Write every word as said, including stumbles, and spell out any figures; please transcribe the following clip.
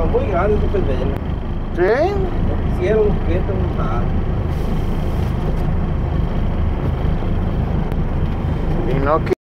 muy grandes, no pues ven. ¿Sí? No quisieron los clientes montar. Y no